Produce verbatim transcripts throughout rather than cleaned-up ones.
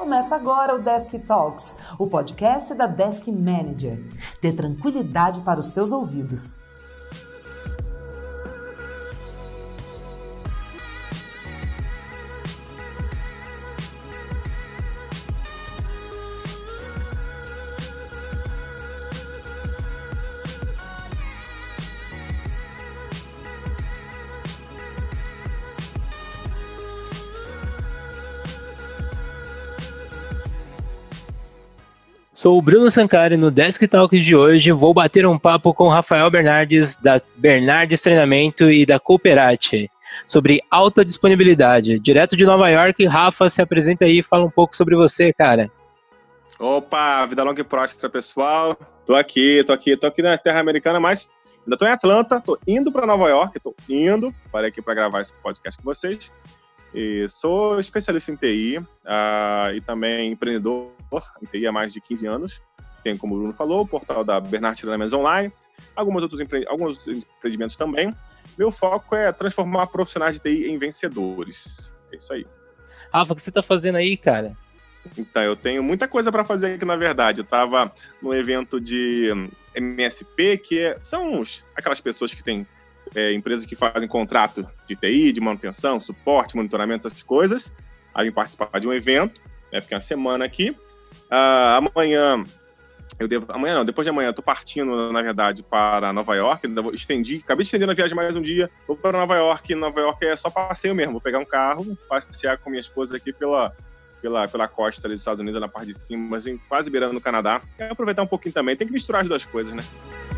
Começa agora o Desk Talks, o podcast da Desk Manager. Dê tranquilidade para os seus ouvidos. Sou o Bruno Sancari. No Desk Talks de hoje vou bater um papo com Rafael Bernardes, da Bernardes Treinamento e da Cooperate, sobre alta disponibilidade. Direto de Nova York, Rafa, se apresenta aí e fala um pouco sobre você, cara. Opa, vida longa e próspera, pessoal. Tô aqui, tô aqui, tô aqui na terra americana, mas ainda tô em Atlanta, tô indo para Nova York, tô indo, parei aqui para gravar esse podcast com vocês. E sou especialista em T I uh, e também empreendedor em T I há mais de quinze anos. Tenho, como o Bruno falou, o portal da Bernardes Treinamentos Online, alguns outros empre... alguns empreendimentos também. Meu foco é transformar profissionais de T I em vencedores. É isso aí. Rafa, o que você tá fazendo aí, cara? Então, eu tenho muita coisa para fazer aqui, na verdade. Eu estava num evento de M S P, que é, são os, aquelas pessoas que têm É, empresas que fazem contrato de T I, de manutenção, suporte, monitoramento, essas coisas. Aí vim participar de um evento, né, fiquei uma semana aqui. Uh, amanhã, eu devo, amanhã não, depois de amanhã, eu tô partindo, na verdade, para Nova York. Ainda vou, estendi, acabei de estender a viagem mais um dia. Vou para Nova York. Nova York é só passeio mesmo. Vou pegar um carro, passear com minha esposa aqui pela, pela, pela costa ali dos Estados Unidos, na parte de cima, mas em, quase beirando no Canadá. Quero aproveitar um pouquinho também. Tem que misturar as duas coisas, né?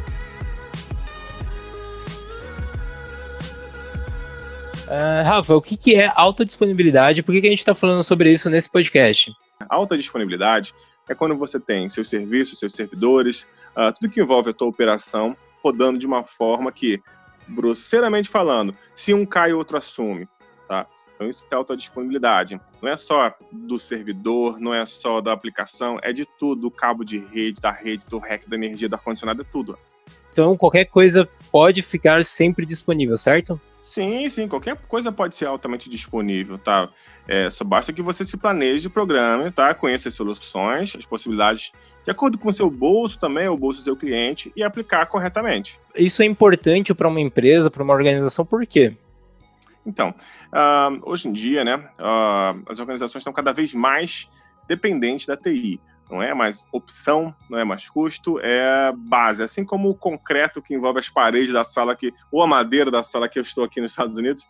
Uh, Rafa, o que, que é alta disponibilidade? Por que, que a gente está falando sobre isso nesse podcast? Alta disponibilidade é quando você tem seus serviços, seus servidores, uh, tudo que envolve a tua operação rodando de uma forma que, grosseiramente falando, se um cai, o outro assume, tá? Então isso é alta disponibilidade. Não é só do servidor, não é só da aplicação, é de tudo, do cabo de rede, da rede, do rack, da energia, do ar-condicionado, é tudo. Então qualquer coisa pode ficar sempre disponível, certo? Sim, sim, qualquer coisa pode ser altamente disponível, tá? É, só basta que você se planeje, programe, tá? Conheça as soluções, as possibilidades, de acordo com o seu bolso também, o bolso do seu cliente, e aplicar corretamente. Isso é importante para uma empresa, para uma organização, por quê? Então, uh, hoje em dia, né, uh, as organizações estão cada vez mais dependentes da T I. Não é mais opção, não é mais custo, é base. Assim como o concreto que envolve as paredes da sala, que, ou a madeira da sala que eu estou aqui nos Estados Unidos,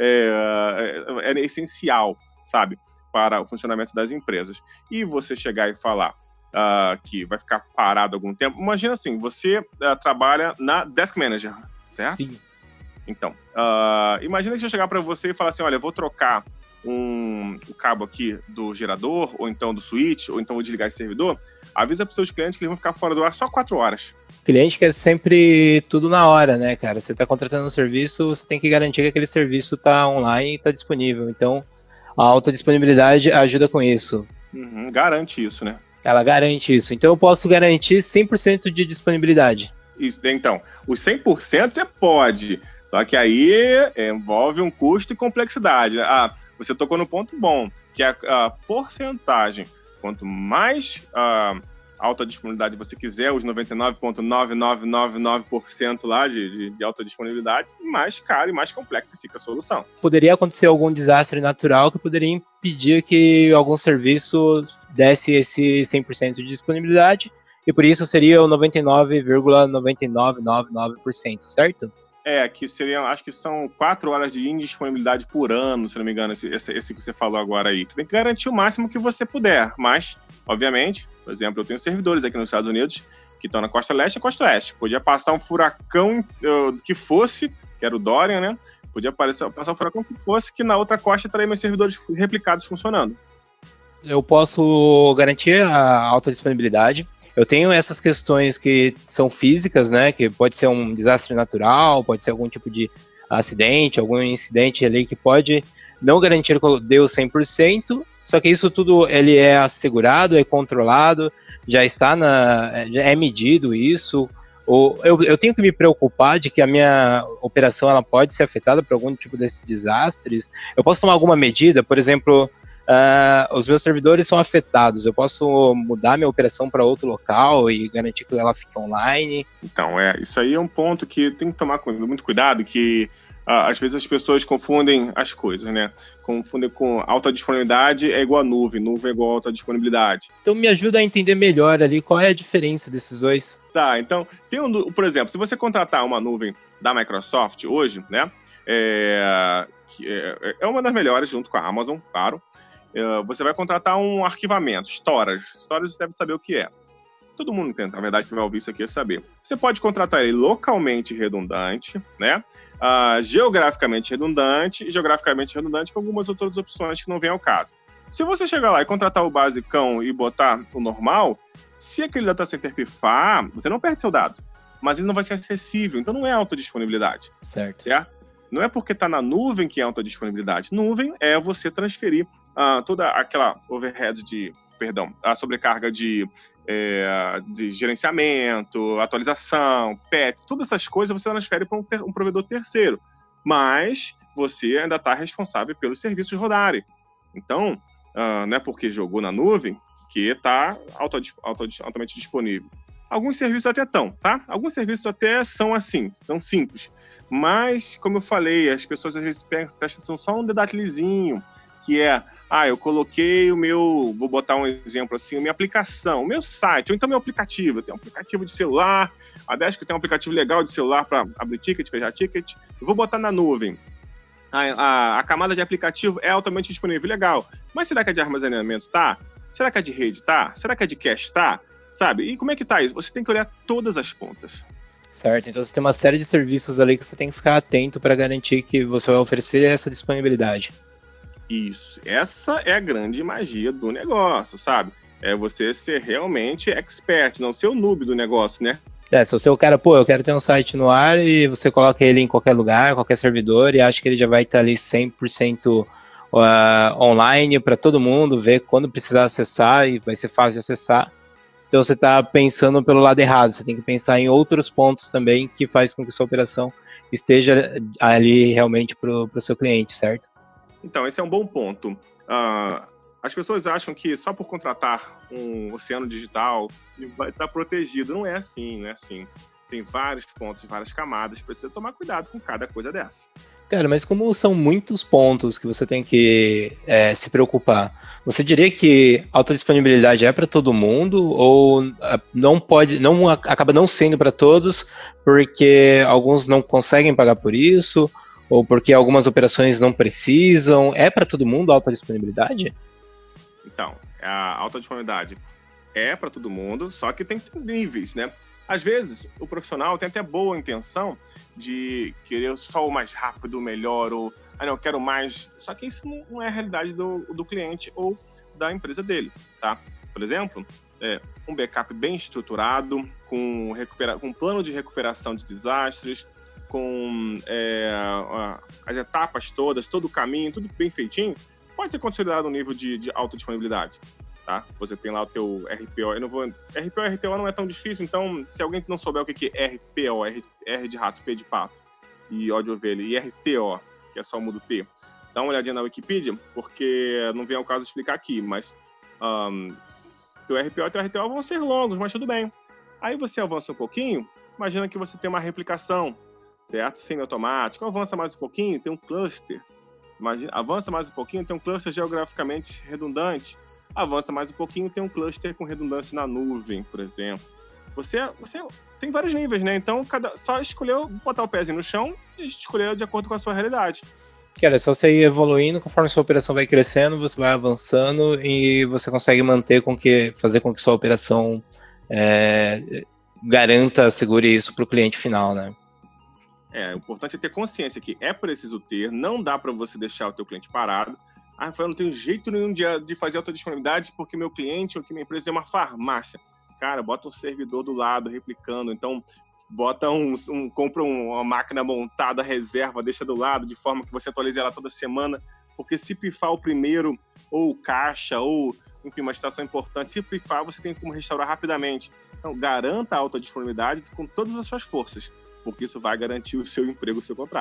é, é, é essencial, sabe, para o funcionamento das empresas. E você chegar e falar uh, que vai ficar parado algum tempo, imagina assim, você uh, trabalha na Desk Manager, certo? Sim. Então, uh, imagina que eu chegar para você e falar assim, olha, eu vou trocar Um, o cabo aqui do gerador, ou então do switch, ou então vou desligar esse servidor, avisa para os seus clientes que eles vão ficar fora do ar só quatro horas. O cliente quer sempre tudo na hora, né, cara? Você está contratando um serviço, você tem que garantir que aquele serviço está online e está disponível. Então, a alta disponibilidade ajuda com isso. Uhum, garante isso, né? Ela garante isso. Então, eu posso garantir cem por cento de disponibilidade. Isso, então, os cem por cento você pode, só que aí envolve um custo e complexidade. Ah, você tocou no ponto bom, que é a, a porcentagem. Quanto mais a, alta disponibilidade você quiser, os noventa e nove vírgula nove nove nove nove por cento lá de, de, de alta disponibilidade, mais caro e mais complexa fica a solução. Poderia acontecer algum desastre natural que poderia impedir que algum serviço desse esse cem por cento de disponibilidade, e por isso seria o noventa e nove vírgula nove nove nove nove por cento, certo? É, que seriam, acho que são quatro horas de indisponibilidade por ano, se não me engano, esse, esse, esse que você falou agora aí. Você tem que garantir o máximo que você puder, mas, obviamente, por exemplo, eu tenho servidores aqui nos Estados Unidos que estão na costa leste e costa oeste. Podia passar um furacão uh, que fosse, que era o Dorian, né? Podia aparecer, passar um furacão que fosse, que na outra costa estaria meus servidores replicados funcionando. Eu posso garantir a alta disponibilidade. Eu tenho essas questões que são físicas, né, que pode ser um desastre natural, pode ser algum tipo de acidente, algum incidente ali que pode não garantir que deu cem por cento, só que isso tudo ele é assegurado, é controlado, já está na, já é medido isso, ou eu, eu tenho que me preocupar de que a minha operação ela pode ser afetada por algum tipo desses desastres. Eu posso tomar alguma medida, por exemplo, uh, os meus servidores são afetados, eu posso mudar minha operação para outro local e garantir que ela fique online? Então, é, isso aí é um ponto que tem que tomar muito cuidado, que uh, às vezes as pessoas confundem as coisas, né? Confundem com alta disponibilidade é igual a nuvem, nuvem é igual a alta disponibilidade. Então me ajuda a entender melhor ali qual é a diferença desses dois. Tá, então, tem um, por exemplo, se você contratar uma nuvem da Microsoft hoje, né? É, é, é uma das melhores junto com a Amazon, claro. É, você vai contratar um arquivamento, storage. Storage você deve saber o que é. Todo mundo entende, na verdade, que vai ouvir isso aqui é saber. Você pode contratar ele localmente redundante, né? Uh, geograficamente redundante e geograficamente redundante com algumas outras opções que não vem ao caso. Se você chegar lá e contratar o basicão e botar o normal, se aquele data center pifar, você não perde seu dado, mas ele não vai ser acessível, então não é alta disponibilidade. Certo. Certo? Não é porque está na nuvem que é alta disponibilidade. Nuvem é você transferir uh, toda aquela overhead de, perdão, a sobrecarga de, é, de gerenciamento, atualização, patch, todas essas coisas você transfere para um, ter, um provedor terceiro. Mas você ainda está responsável pelos serviços rodarem. Então, uh, não é porque jogou na nuvem que está auto, auto, altamente disponível. Alguns serviços até estão, tá? Alguns serviços até são assim, são simples. Mas, como eu falei, as pessoas às vezes prestam atenção só um detalhezinho, que é, ah, eu coloquei o meu, vou botar um exemplo assim, a minha aplicação, o meu site, ou então meu aplicativo. Eu tenho um aplicativo de celular, a Desk tem um aplicativo legal de celular para abrir ticket, fechar ticket, eu vou botar na nuvem. A, a, a camada de aplicativo é altamente disponível, legal. Mas será que é de armazenamento? Tá? Será que é de rede? Tá? Será que é de cache? Tá? Sabe? E como é que tá isso? Você tem que olhar todas as pontas. Certo, então você tem uma série de serviços ali que você tem que ficar atento para garantir que você vai oferecer essa disponibilidade. Isso, essa é a grande magia do negócio, sabe? É você ser realmente expert, não ser o noob do negócio, né? É, se você é o cara, pô, eu quero ter um site no ar e você coloca ele em qualquer lugar, qualquer servidor e acha que ele já vai estar ali cem por cento uh, online para todo mundo ver quando precisar acessar e vai ser fácil de acessar. Então você está pensando pelo lado errado, você tem que pensar em outros pontos também que faz com que sua operação esteja ali realmente para o seu cliente, certo? Então, esse é um bom ponto. Uh, as pessoas acham que só por contratar um oceano digital vai estar protegido. Não é assim, não é assim. Tem vários pontos, várias camadas, precisa tomar cuidado com cada coisa dessa. Cara, mas como são muitos pontos que você tem que é, se preocupar, você diria que alta disponibilidade é para todo mundo ou não pode, não acaba não sendo para todos porque alguns não conseguem pagar por isso ou porque algumas operações não precisam? É para todo mundo a alta disponibilidade? Então, a alta disponibilidade é para todo mundo, só que tem níveis, né? Às vezes, o profissional tem até boa intenção de querer só o mais rápido, o melhor, ou, ah, não, eu quero mais. Só que isso não é a realidade do, do cliente ou da empresa dele, tá? Por exemplo, é, um backup bem estruturado, com, recupera- com um plano de recuperação de desastres, com é, as etapas todas, todo o caminho, tudo bem feitinho, pode ser considerado um nível de, de alta disponibilidade. Tá? Você tem lá o teu R P O, eu não vou... R P O e R T O não é tão difícil, então se alguém não souber o que é R P O, R, R de rato, P de pato e O de ovelha, e R T O, que é só muda o T, dá uma olhadinha na Wikipedia, porque não vem ao caso explicar aqui, mas um, teu R P O e teu R T O vão ser longos, mas tudo bem. Aí você avança um pouquinho, imagina que você tem uma replicação, certo? Semi-automático, avança mais um pouquinho, tem um cluster, imagina, avança mais um pouquinho, tem um cluster geograficamente redundante, avança mais um pouquinho, tem um cluster com redundância na nuvem, por exemplo. Você, você tem vários níveis, né? Então, cada, só escolher, botar o pezinho no chão e escolher de acordo com a sua realidade. Cara, é só você ir evoluindo, conforme sua operação vai crescendo, você vai avançando e você consegue manter com que, fazer com que sua operação é, garanta, segure isso para o cliente final, né? É, o importante é ter consciência que é preciso ter, não dá para você deixar o teu cliente parado. Ah, Rafael, não tenho jeito nenhum de, de fazer alta disponibilidade porque meu cliente ou que minha empresa é uma farmácia. Cara, bota um servidor do lado replicando, então bota um, um compra uma máquina montada, reserva, deixa do lado, de forma que você atualize ela toda semana, porque se pifar o primeiro, ou caixa, ou, enfim, uma estação importante, se pifar, você tem como restaurar rapidamente. Então, garanta a alta disponibilidade com todas as suas forças, porque isso vai garantir o seu emprego, o seu contrato.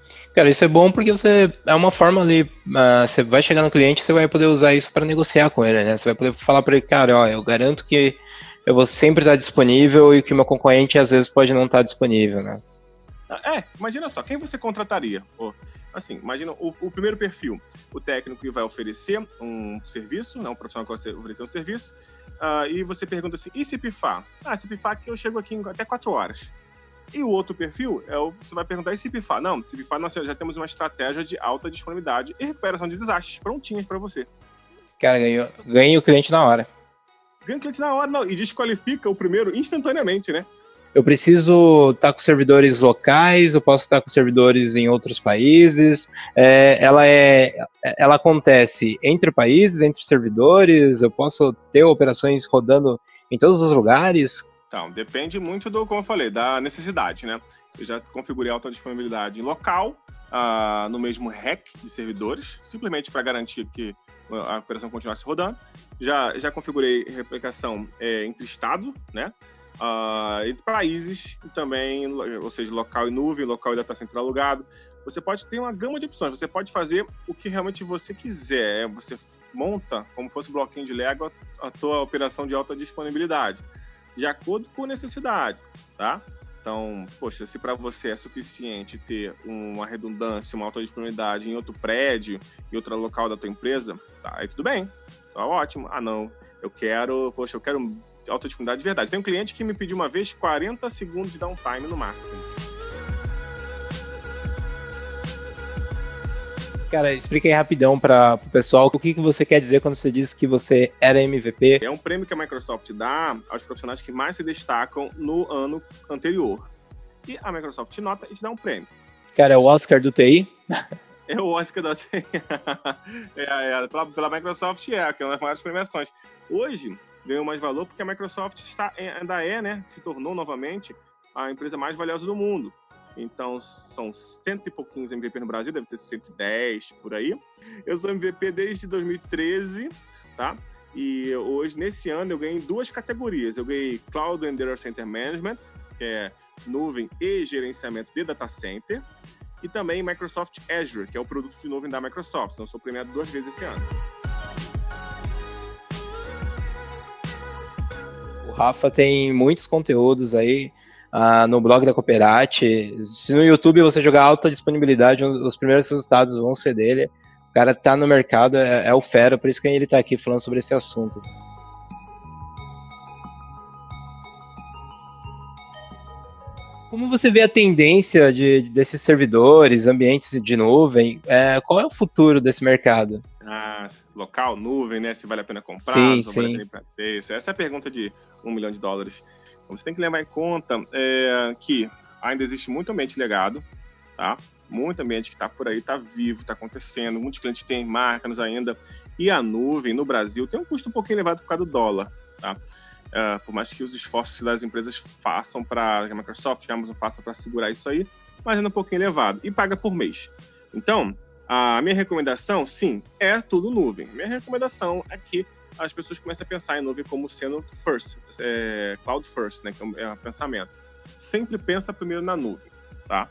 Cara, isso é bom porque você é uma forma ali, uh, você vai chegar no cliente, você vai poder usar isso para negociar com ele, né? Você vai poder falar para ele, cara, ó, eu garanto que eu vou sempre estar disponível e que o meu concorrente às vezes pode não estar disponível, né? É, imagina só, quem você contrataria? Pô, assim, imagina o, o primeiro perfil, o técnico que vai oferecer um serviço, né, um profissional que vai oferecer um serviço, uh, e você pergunta assim, e se pifar? Ah, se pifar que eu chego aqui em até quatro horas. E o outro perfil, é o, você vai perguntar, e se pifar? Não, se pifar, nós já temos uma estratégia de alta disponibilidade e recuperação de desastres prontinhas para você. Cara, ganhou, ganha o cliente na hora. Ganha o cliente na hora, não, e desqualifica o primeiro instantaneamente, né? Eu preciso estar com servidores locais, eu posso estar com servidores em outros países, é, ela, é, ela acontece entre países, entre servidores, eu posso ter operações rodando em todos os lugares. Então, depende muito do, como eu falei, da necessidade, né? Eu já configurei alta disponibilidade em local, uh, no mesmo rack de servidores, simplesmente para garantir que a operação continuasse rodando. Já, já configurei replicação é, entre estado, né? Uh, entre países e também, ou seja, local e nuvem, local e data center alugado. Você pode ter uma gama de opções, você pode fazer o que realmente você quiser. Você monta, como fosse um bloquinho de Lego, a tua operação de alta disponibilidade, de acordo com a necessidade, tá? Então, poxa, se para você é suficiente ter uma redundância, uma alta disponibilidade em outro prédio, em outro local da tua empresa, tá, aí tudo bem, tá ótimo. Ah, não, eu quero, poxa, eu quero alta disponibilidade de verdade. Tem um cliente que me pediu uma vez quarenta segundos de downtime no máximo. Cara, explica aí rapidão para o pessoal o que, que você quer dizer quando você diz que você era M V P. É um prêmio que a Microsoft dá aos profissionais que mais se destacam no ano anterior. E a Microsoft nota e te dá um prêmio. Cara, é o Oscar do T I? É o Oscar do T I. é, é, pela, pela Microsoft é, que é uma das maiores premiações. Hoje, ganhou mais valor porque a Microsoft está, ainda é, né, se tornou novamente a empresa mais valiosa do mundo. Então, são cento e pouquinhos M V P no Brasil, deve ter cento e dez por aí. Eu sou M V P desde dois mil e treze, tá? E hoje, nesse ano, eu ganhei duas categorias. Eu ganhei Cloud and Data Center Management, que é nuvem e gerenciamento de data center, e também Microsoft Azure, que é o produto de nuvem da Microsoft. Então, eu sou premiado duas vezes esse ano. O Rafa tem muitos conteúdos aí uh, no blog da Cooperate. Se no YouTube você jogar alta disponibilidade, os primeiros resultados vão ser dele. O cara tá no mercado, é, é o fera, por isso que ele tá aqui falando sobre esse assunto. Como você vê a tendência de, desses servidores, ambientes de nuvem? É, qual é o futuro desse mercado? Ah, local, nuvem, né? Se vale a pena comprar, sim, se sim. vale a pena ter. Essa é a pergunta de um milhão de dólares. Então, você tem que levar em conta é, que ainda existe muito ambiente legado, tá? Muito ambiente que está por aí, está vivo, está acontecendo. Muitos clientes têm marcas ainda. E a nuvem, no Brasil, tem um custo um pouquinho elevado por causa do dólar, tá? Uh, por mais que os esforços das empresas façam para a Microsoft, a Amazon faça para segurar isso aí, mas é um pouquinho elevado e paga por mês. Então, a minha recomendação, sim, é tudo nuvem. Minha recomendação é que as pessoas comecem a pensar em nuvem como sendo first, é, cloud first, né, que é um pensamento. Sempre pensa primeiro na nuvem, tá?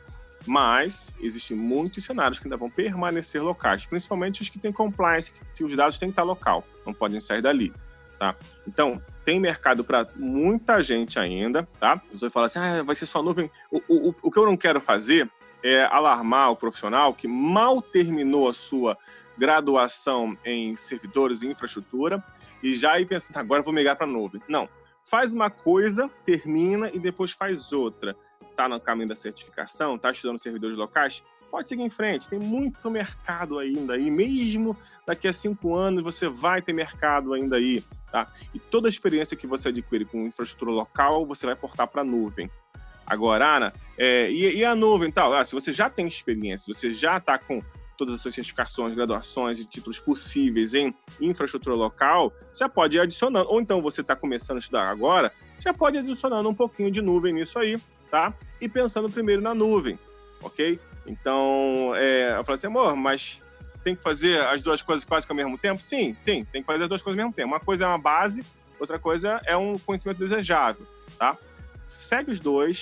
Mas existem muitos cenários que ainda vão permanecer locais, principalmente os que têm compliance, que os dados têm que estar local, não podem sair dali. Tá? Então, tem mercado para muita gente ainda, tá? Os dois falam assim, ah, vai ser só nuvem. O, o, o que eu não quero fazer é alarmar o profissional que mal terminou a sua graduação em servidores e infraestrutura e já ir pensando, agora eu vou migrar para nuvem. Não, faz uma coisa, termina e depois faz outra. Tá no caminho da certificação, tá estudando servidores locais, pode seguir em frente, tem muito mercado ainda aí, mesmo daqui a cinco anos você vai ter mercado ainda aí, tá? E toda a experiência que você adquire com infraestrutura local, você vai portar para a nuvem. Agora, Ana, é, e, e a nuvem e tal? Ah, se você já tem experiência, você já está com todas as suas certificações, graduações e títulos possíveis em infraestrutura local, já pode ir adicionando, ou então você está começando a estudar agora, já pode ir adicionando um pouquinho de nuvem nisso aí, tá? E pensando primeiro na nuvem, ok? Então, é, eu falei assim, amor, mas tem que fazer as duas coisas quase que ao mesmo tempo? Sim, sim, tem que fazer as duas coisas ao mesmo tempo. Uma coisa é uma base, outra coisa é um conhecimento desejável, tá? Segue os dois,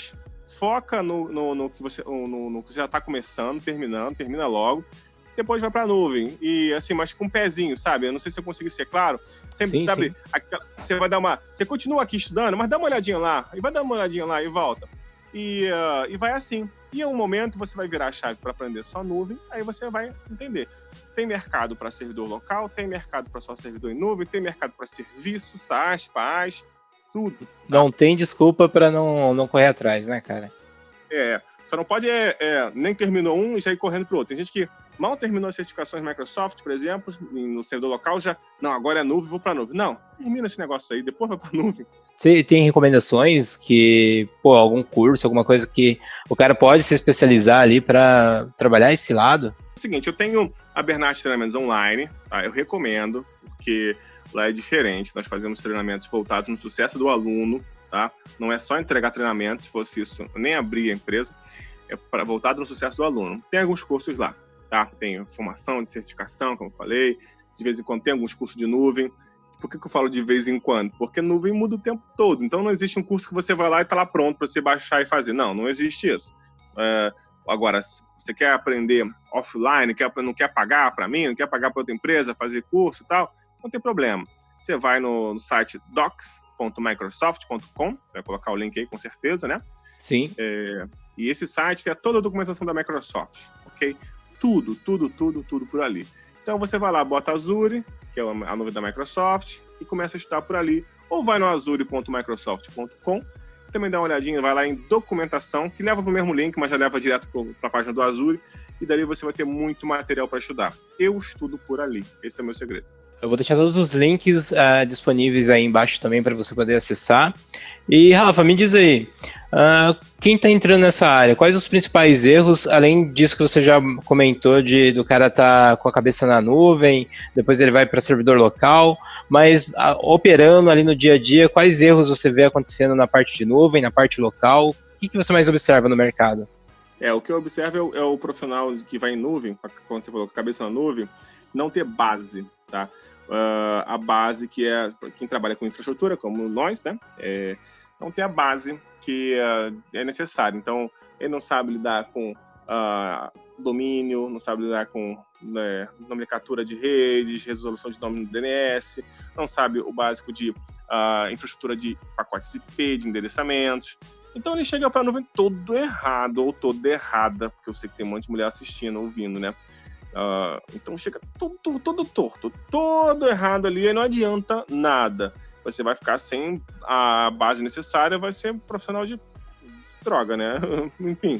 foca no, no, no, que, você, no, no que você já está começando, terminando, termina logo, depois vai para a nuvem, e assim, mas com um pezinho, sabe? Eu não sei se eu consegui ser claro, sempre, sim, sabe, sim. Aquela, você vai dar uma, você continua aqui estudando, mas dá uma olhadinha lá, e vai dar uma olhadinha lá e volta, e, uh, e vai assim, e em um momento você vai virar a chave para aprender só nuvem, aí você vai entender, tem mercado para servidor local, tem mercado para só servidor em nuvem, tem mercado para serviço, SaaS, PaaS, tudo. Tá? Não tem desculpa para não, não correr atrás, né, cara? É, só não pode, é, é, nem terminou um e já ir correndo pro outro. Tem gente que mal terminou as certificações Microsoft, por exemplo, no servidor local, já, não, agora é nuvem, vou pra nuvem. Não, termina esse negócio aí, depois vai pra nuvem. Você tem recomendações que, pô, algum curso, alguma coisa que o cara pode se especializar ali para trabalhar esse lado? É o seguinte, eu tenho a Bernat Treinamentos Online, tá? Eu recomendo, porque lá é diferente, nós fazemos treinamentos voltados no sucesso do aluno, tá? Não é só entregar treinamento, se fosse isso, eu nem abrir a empresa, é pra, voltado no sucesso do aluno. Tem alguns cursos lá, tá? Tem formação de certificação, como eu falei, de vez em quando tem alguns cursos de nuvem. Por que, que eu falo de vez em quando? Porque nuvem muda o tempo todo, então não existe um curso que você vai lá e tá lá pronto para você baixar e fazer. Não, não existe isso. É, agora, você quer aprender offline, quer, não quer pagar para mim, não quer pagar para outra empresa, fazer curso e tal, não tem problema. Você vai no, no site docs ponto microsoft ponto com, você vai colocar o link aí com certeza, né? Sim. É, e esse site tem toda a documentação da Microsoft, ok? Tudo, tudo, tudo, tudo por ali. Então você vai lá, bota Azure, que é a nuvem da Microsoft, e começa a estudar por ali. Ou vai no azure ponto microsoft ponto com, também dá uma olhadinha, vai lá em documentação, que leva para o mesmo link, mas já leva direto para a página do Azure, e dali você vai ter muito material para estudar. Eu estudo por ali, esse é o meu segredo. Eu vou deixar todos os links uh, disponíveis aí embaixo também para você poder acessar. E, Rafa, me diz aí, uh, quem está entrando nessa área, quais os principais erros, além disso que você já comentou, de do cara estar tá com a cabeça na nuvem, depois ele vai para servidor local, mas uh, operando ali no dia a dia, quais erros você vê acontecendo na parte de nuvem, na parte local? O que, que você mais observa no mercado? É, o que eu observo é o, é o profissional que vai em nuvem, quando você falou com a cabeça na nuvem, não ter base, tá? Uh, a base que é quem trabalha com infraestrutura, como nós, né? É, não tem a base que uh, é necessária. Então, ele não sabe lidar com uh, domínio, não sabe lidar com né, nomenclatura de redes, resolução de nome no D N S, não sabe o básico de uh, infraestrutura de pacotes I P, de endereçamentos. Então, ele chega para a nuvem todo errado ou toda errada, porque eu sei que tem um monte de mulher assistindo, ouvindo, né? Uh, então chega todo, todo, todo torto, todo errado ali, e não adianta nada. Você vai ficar sem a base necessária, vai ser um profissional de droga, né? Enfim.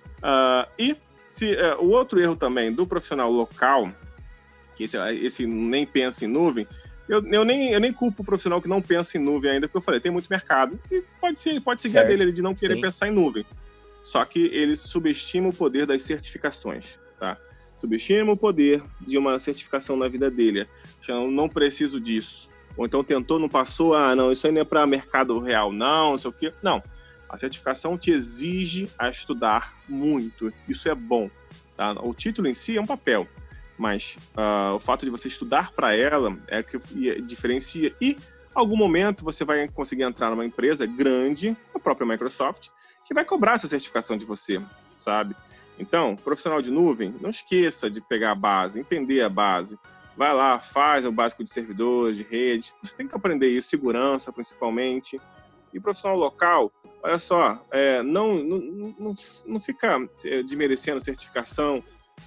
Uh, e se, uh, o outro erro também do profissional local, que esse, esse nem pensa em nuvem, eu, eu, nem, eu nem culpo o profissional que não pensa em nuvem ainda, porque eu falei, tem muito mercado, e pode, ser, pode seguir certo. A dele de não querer Sim. pensar em nuvem. Só que ele subestima o poder das certificações, tá? Subestima o poder de uma certificação na vida dele. Eu não preciso disso. Ou então tentou, não passou, ah, não, isso aí não é para mercado real, não, não sei o quê. Não, a certificação te exige a estudar muito. Isso é bom. Tá? O título em si é um papel, mas uh, o fato de você estudar para ela é que diferencia. E, em algum momento, você vai conseguir entrar numa empresa grande, a própria Microsoft, que vai cobrar essa certificação de você, sabe? Então, profissional de nuvem, não esqueça de pegar a base, entender a base. Vai lá, faz o básico de servidores, de redes. Você tem que aprender isso, segurança principalmente. E profissional local, olha só, é, não, não, não, não fica desmerecendo certificação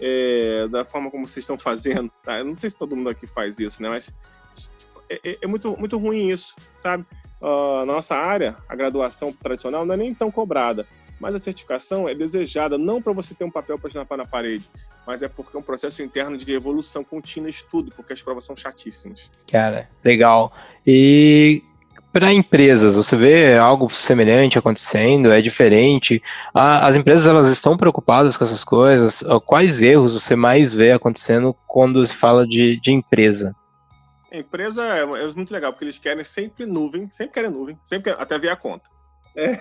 é, da forma como vocês estão fazendo. Tá? Eu não sei se todo mundo aqui faz isso, né? Mas é, é muito, muito ruim isso, sabe? Uh, na nossa área, a graduação tradicional não é nem tão cobrada. Mas a certificação é desejada não para você ter um papel para estampar na parede, mas é porque é um processo interno de evolução contínua e estudo, porque as provas são chatíssimas. Cara, legal. E para empresas, você vê algo semelhante acontecendo? É diferente? As empresas, elas estão preocupadas com essas coisas? Quais erros você mais vê acontecendo quando se fala de, de empresa? A empresa é, é muito legal, porque eles querem sempre nuvem, sempre querem nuvem, sempre querem, até ver a conta. É.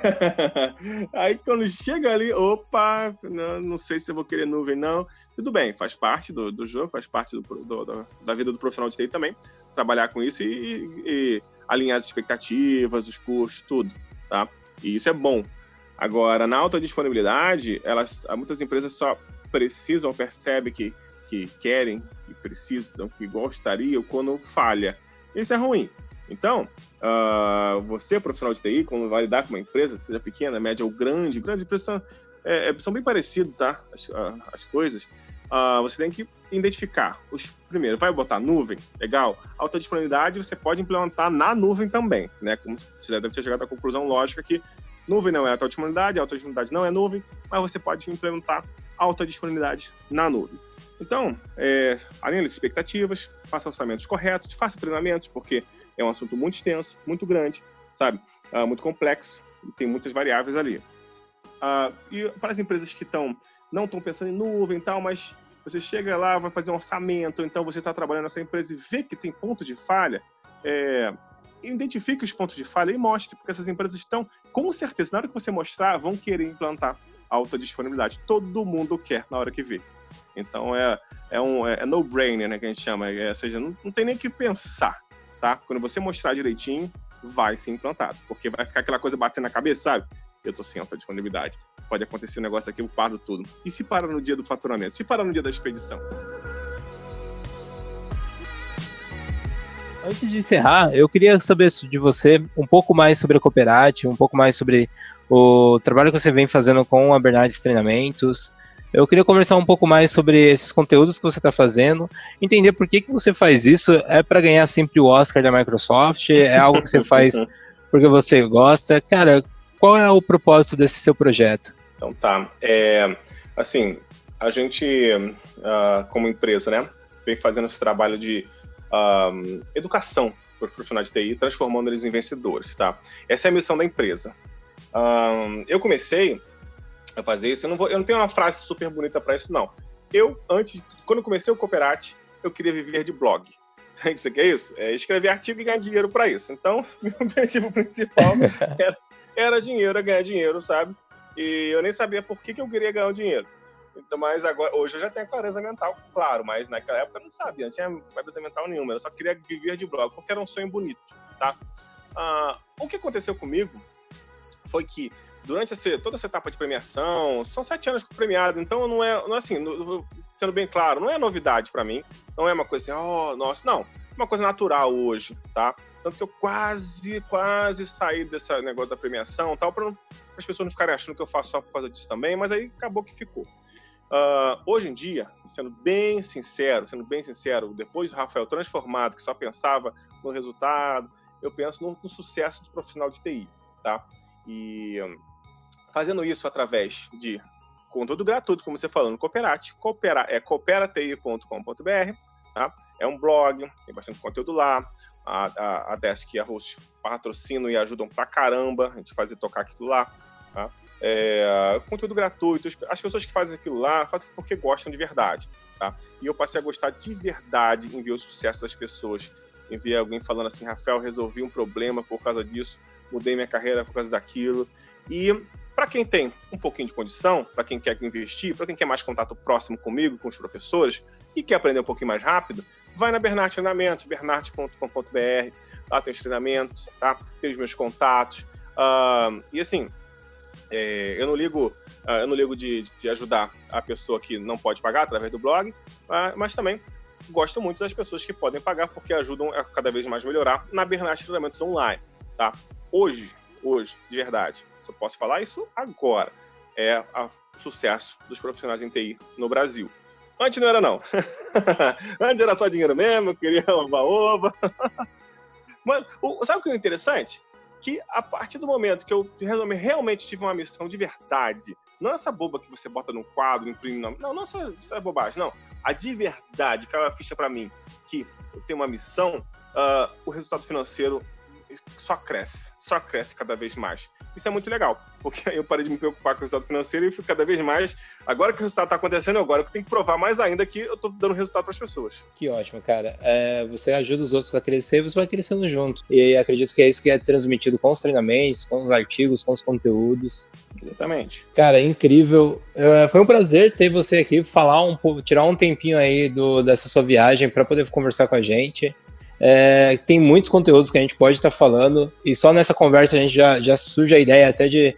Aí quando chega ali, opa, não, não sei se eu vou querer nuvem, não. Tudo bem, faz parte do, do jogo, faz parte do, do, do, da vida do profissional de T I também, trabalhar com isso e, e alinhar as expectativas, os custos, tudo, tá? E isso é bom. Agora, na alta disponibilidade, elas, muitas empresas só precisam, percebem que, que querem, que precisam, que gostariam quando falha. Isso é ruim. Então, uh, você, profissional de T I, quando vai lidar com uma empresa, seja pequena, média ou grande, grandes empresas são, é, são bem parecidas, tá? As, as coisas. Uh, você tem que identificar. Os, primeiro, vai botar nuvem? Legal. Alta disponibilidade você pode implementar na nuvem também, né? Como você deve ter chegado à conclusão lógica que nuvem não é alta disponibilidade, alta disponibilidade não é nuvem, mas você pode implementar alta disponibilidade na nuvem. Então, é, alinhe as expectativas, faça orçamentos corretos, faça treinamentos, porque é um assunto muito extenso, muito grande, sabe? Uh, muito complexo, e tem muitas variáveis ali. Uh, e para as empresas que estão não estão pensando em nuvem e tal, mas você chega lá, vai fazer um orçamento, então você está trabalhando nessa empresa e vê que tem ponto de falha, é, identifique os pontos de falha e mostre, porque essas empresas estão, com certeza, na hora que você mostrar, vão querer implantar alta disponibilidade. Todo mundo quer na hora que vê. Então, é, é um é no-brainer, né, que a gente chama. É, ou seja, não, não tem nem que pensar, tá? Quando você mostrar direitinho, vai ser implantado. Porque vai ficar aquela coisa batendo na cabeça, sabe? Eu tô sem alta disponibilidade. Pode acontecer um negócio aqui, eu paro tudo. E se para no dia do faturamento? Se para no dia da expedição? Antes de encerrar, eu queria saber de você um pouco mais sobre a Cooperate, um pouco mais sobre o trabalho que você vem fazendo com a Bernardes Treinamentos. Eu queria conversar um pouco mais sobre esses conteúdos que você está fazendo, entender por que, que você faz isso. É para ganhar sempre o Oscar da Microsoft? É algo que você faz porque você gosta? Cara, qual é o propósito desse seu projeto? Então tá, é, assim, a gente, uh, como empresa, né, vem fazendo esse trabalho de Um, educação para os profissionais de T I, transformando eles em vencedores, tá? Essa é a missão da empresa. Um, eu comecei a fazer isso, eu não, vou, eu não tenho uma frase super bonita para isso, não. Eu, antes, quando eu comecei o Cooperate, eu queria viver de blog. Você quer isso? É escrever artigo e ganhar dinheiro para isso. Então, meu objetivo principal era, era dinheiro, era ganhar dinheiro, sabe? E eu nem sabia por que, que eu queria ganhar o dinheiro. Então, mas agora, hoje eu já tenho clareza mental, claro, mas naquela época eu não sabia, não tinha clareza mental nenhuma, eu só queria viver de blog, porque era um sonho bonito, tá? Ah, o que aconteceu comigo foi que, durante essa, toda essa etapa de premiação, são sete anos premiado, então não é, não é assim, no, sendo bem claro, não é novidade para mim, não é uma coisa assim, oh, nossa, não, é uma coisa natural hoje, tá? Tanto que eu quase, quase saí desse negócio da premiação, tal, para as pessoas não ficarem achando que eu faço só por causa disso também, mas aí acabou que ficou. Uh, hoje em dia, sendo bem sincero, sendo bem sincero, depois do Rafael transformado, que só pensava no resultado, eu penso no, no sucesso do profissional de T I, tá? E um, fazendo isso através de conteúdo gratuito, como você falou, no Cooperate, Coopera, é coopera t i ponto com ponto b r, tá? É um blog, tem bastante conteúdo lá, a, a, a Desk e a Host patrocinam e ajudam pra caramba a gente fazer tocar aquilo lá, tá? É, conteúdo gratuito, as pessoas que fazem aquilo lá fazem porque gostam de verdade, tá? E eu passei a gostar de verdade em ver o sucesso das pessoas, em ver alguém falando assim, Rafael, resolvi um problema por causa disso, mudei minha carreira por causa daquilo. E para quem tem um pouquinho de condição, para quem quer investir, para quem quer mais contato próximo comigo, com os professores, e quer aprender um pouquinho mais rápido, vai na Bernardes Treinamentos, bernardes ponto com ponto b r, lá tem os treinamentos, tá? Tem os meus contatos, uh, e assim, É, eu não ligo, uh, eu não ligo de, de ajudar a pessoa que não pode pagar através do blog, uh, mas também gosto muito das pessoas que podem pagar porque ajudam a cada vez mais melhorar na Bernardes Treinamentos Online, tá? Hoje, hoje, de verdade, eu posso falar isso agora, é o sucesso dos profissionais em T I no Brasil. Antes não era não. Antes era só dinheiro mesmo, eu queria oba-oba. Mas o, sabe o que é interessante? Que a partir do momento que eu realmente tive uma missão de verdade, não essa boba que você bota no quadro, imprime, não, não, não essa, essa bobagem, não. A de verdade, que é uma ficha para mim, que eu tenho uma missão, uh, o resultado financeiro só cresce, só cresce cada vez mais. Isso é muito legal, porque eu parei de me preocupar com o resultado financeiro e fico cada vez mais, agora que o resultado está acontecendo, agora eu tenho que provar mais ainda que eu estou dando resultado para as pessoas. Que ótimo, cara. É, você ajuda os outros a crescer e você vai crescendo junto. E acredito que é isso que é transmitido com os treinamentos, com os artigos, com os conteúdos. Exatamente. Cara, incrível. É, foi um prazer ter você aqui, falar um pouco, tirar um tempinho aí do, dessa sua viagem para poder conversar com a gente. É, tem muitos conteúdos que a gente pode estar falando e só nessa conversa a gente já, já surge a ideia até de,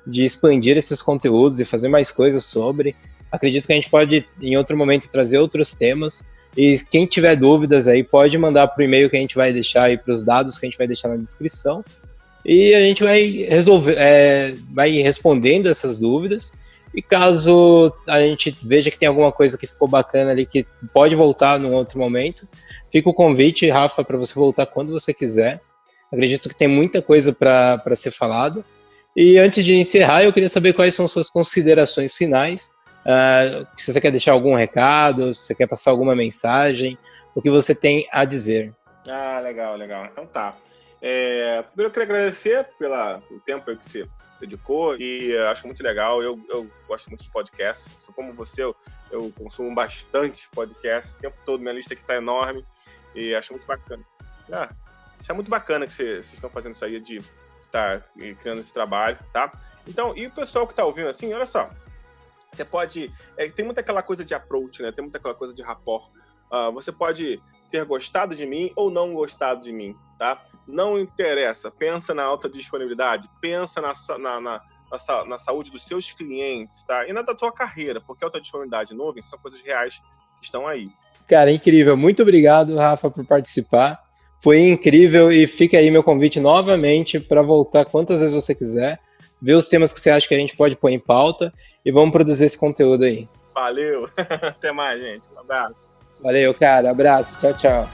de expandir esses conteúdos e fazer mais coisas sobre. Acredito que a gente pode, em outro momento, trazer outros temas. E quem tiver dúvidas aí, pode mandar para o e-mail que a gente vai deixar aí, para os dados que a gente vai deixar na descrição. E a gente vai resolver, é, vai respondendo essas dúvidas. E caso a gente veja que tem alguma coisa que ficou bacana ali, que pode voltar num outro momento, fica o convite, Rafa, para você voltar quando você quiser. Acredito que tem muita coisa para ser falado. E antes de encerrar, eu queria saber quais são suas considerações finais. Uh, se você quer deixar algum recado, se você quer passar alguma mensagem, o que você tem a dizer. Ah, legal, legal. Então tá. É, primeiro eu queria agradecer pela, pelo tempo que você dedicou e uh, acho muito legal. Eu, eu gosto muito de podcasts. Sou como você, eu, eu consumo bastante podcasts. O tempo todo, minha lista aqui tá enorme e acho muito bacana. Ah, isso é muito bacana que vocês, vocês estão fazendo isso aí, de estar criando esse trabalho, tá? Então, e o pessoal que tá ouvindo assim, olha só. Você pode... É, tem muita aquela coisa de approach, né? Tem muita aquela coisa de rapport. Uh, você pode ter gostado de mim ou não gostado de mim, tá? Não interessa. Pensa na alta disponibilidade. Pensa na, na, na, na, na saúde dos seus clientes, tá? E na da tua carreira, porque alta disponibilidade e nuvem são coisas reais que estão aí. Cara, incrível. Muito obrigado, Rafa, por participar. Foi incrível e fica aí meu convite novamente para voltar quantas vezes você quiser. Ver os temas que você acha que a gente pode pôr em pauta e vamos produzir esse conteúdo aí. Valeu! Até mais, gente. Um abraço. Valeu, cara. Abraço. Tchau, tchau.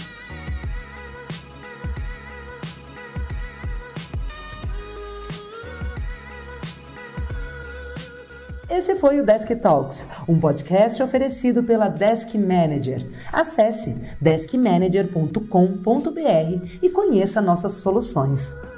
Esse foi o Desk Talks, um podcast oferecido pela Desk Manager. Acesse desk manager ponto com ponto b r e conheça nossas soluções.